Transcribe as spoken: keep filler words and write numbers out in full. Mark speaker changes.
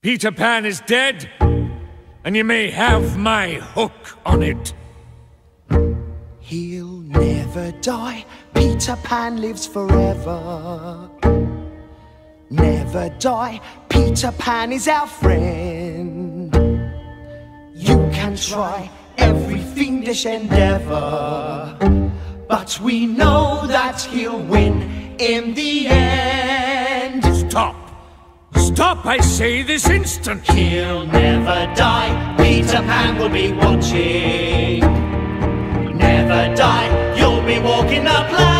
Speaker 1: Peter Pan is dead, and you may have my hook on it.
Speaker 2: He'll never die, Peter Pan lives forever. Never die, Peter Pan is our friend. You can try every fiendish endeavor, but we know that he'll win in the end.
Speaker 1: Stop! Stop, I say, this instant!
Speaker 2: He'll never die, Peter Pan will be watching. Never die, you'll be walking the plank.